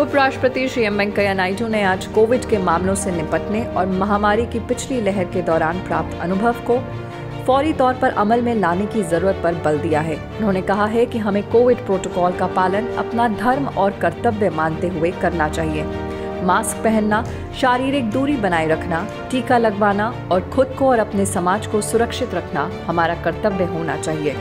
उपराष्ट्रपति श्री एम वेंकैया नायडू ने आज कोविड के मामलों से निपटने और महामारी की पिछली लहर के दौरान प्राप्त अनुभव को फौरी तौर पर अमल में लाने की जरूरत पर बल दिया है। उन्होंने कहा है कि हमें कोविड प्रोटोकॉल का पालन अपना धर्म और कर्तव्य मानते हुए करना चाहिए। मास्क पहनना, शारीरिक दूरी बनाए रखना, टीका लगवाना और खुद को और अपने समाज को सुरक्षित रखना हमारा कर्तव्य होना चाहिए।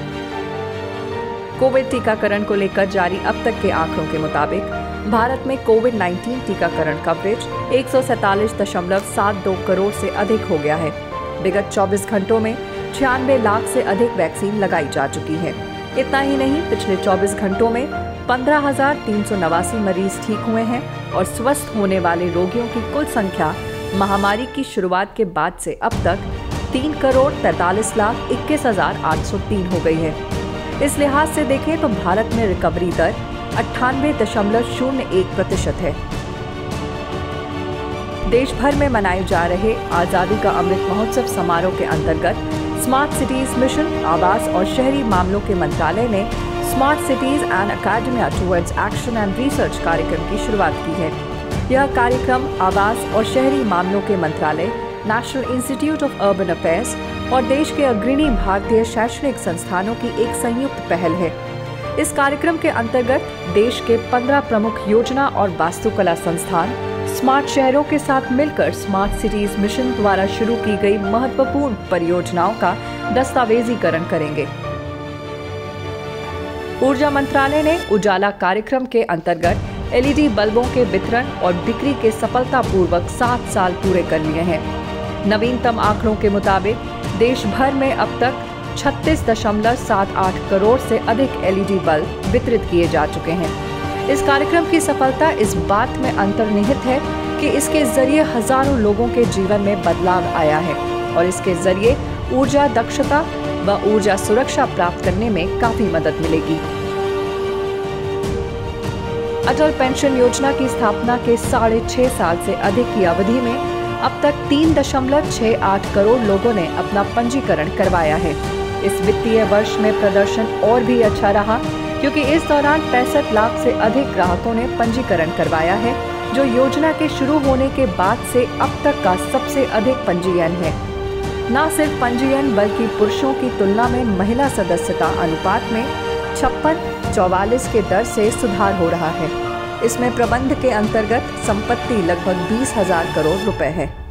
कोविड टीकाकरण को लेकर जारी अब तक के आंकड़ों के मुताबिक भारत में कोविड-19 टीकाकरण कवरेज 147.72 करोड़ से अधिक हो गया है। विगत 24 घंटों में 96 लाख से अधिक वैक्सीन लगाई जा चुकी है। इतना ही नहीं, पिछले 24 घंटों में 15,389 मरीज ठीक हुए हैं और स्वस्थ होने वाले रोगियों की कुल संख्या महामारी की शुरुआत के बाद से अब तक 3,43,21,803 हो गई है। इस लिहाज से देखें तो भारत में रिकवरी दर 98.01% है। देश भर में मनाए जा रहे आजादी का अमृत महोत्सव समारोह के अंतर्गत स्मार्ट सिटीज मिशन, आवास और शहरी मामलों के मंत्रालय ने smart cities and academia towards action and research कार्यक्रम की शुरुआत की है। यह कार्यक्रम आवास और शहरी मामलों के मंत्रालय, national institute of urban affairs और देश के अग्रणी भारतीय शैक्षणिक संस्थानों की एक संयुक्त पहल है। इस कार्यक्रम के अंतर्गत देश के 15 प्रमुख योजना और वास्तुकला संस्थान स्मार्ट शहरों के साथ मिलकर स्मार्ट सिटीज मिशन द्वारा शुरू की गई महत्वपूर्ण परियोजनाओं का दस्तावेजीकरण करेंगे। ऊर्जा मंत्रालय ने उजाला कार्यक्रम के अंतर्गत एलईडी बल्बों के वितरण और बिक्री के सफलतापूर्वक 7 साल पूरे कर लिए हैं। नवीनतम आंकड़ों के मुताबिक देश भर में अब तक 36.78 करोड़ से अधिक एलईडी बल्ब वितरित किए जा चुके हैं। इस कार्यक्रम की सफलता इस बात में अंतर्निहित है कि इसके जरिए हजारों लोगों के जीवन में बदलाव आया है और इसके जरिए ऊर्जा दक्षता व ऊर्जा सुरक्षा प्राप्त करने में काफी मदद मिलेगी। अटल पेंशन योजना की स्थापना के 6.5 साल से अधिक की अवधि में अब तक 3.68 करोड़ लोगों ने अपना पंजीकरण करवाया है। इस वित्तीय वर्ष में प्रदर्शन और भी अच्छा रहा क्योंकि इस दौरान 65 लाख से अधिक ग्राहकों ने पंजीकरण करवाया है, जो योजना के शुरू होने के बाद से अब तक का सबसे अधिक पंजीयन है। न सिर्फ पंजीयन बल्कि पुरुषों की तुलना में महिला सदस्यता अनुपात में 56-44 के दर से सुधार हो रहा है। इसमें प्रबंध के अंतर्गत संपत्ति लगभग 20,000 करोड़ रुपए है।